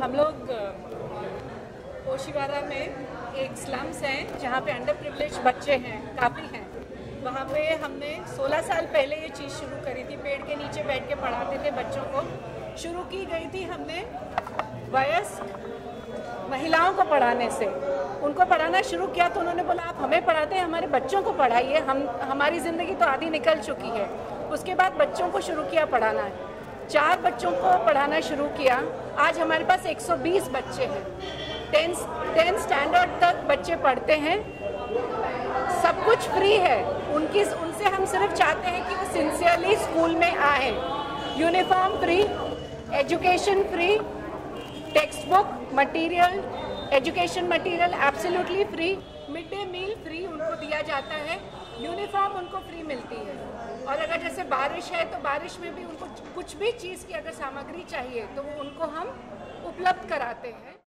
हम लोग ओशिवारा में एक स्लम्स हैं जहाँ पे अंडर प्रिविलेज बच्चे हैं, काफ़ी हैं। वहाँ पे हमने 16 साल पहले ये चीज़ शुरू करी थी। पेड़ के नीचे बैठ के पढ़ाते थे बच्चों को। शुरू की गई थी हमने वयस्क महिलाओं को पढ़ाने से। उनको पढ़ाना शुरू किया तो उन्होंने बोला आप हमें पढ़ाते हैं, हमारे बच्चों को पढ़ाइए। हमारी ज़िंदगी तो आधी निकल चुकी है। उसके बाद बच्चों को शुरू किया पढ़ाना। 4 बच्चों को पढ़ाना शुरू किया। आज हमारे पास 120 बच्चे हैं। 10 स्टैंडर्ड तक बच्चे पढ़ते हैं। सब कुछ फ्री है। उनसे हम सिर्फ चाहते हैं कि वो सिंसियरली स्कूल में आए। Uniform free, education free, text book material, education material absolutely free, mid day meal free उनको दिया जाता है, यूनिफॉर्म उनको फ्री मिलती है। और अगर जैसे बारिश है तो बारिश में भी उनको कुछ भी चीज़ की अगर सामग्री चाहिए तो वो उनको हम उपलब्ध कराते हैं।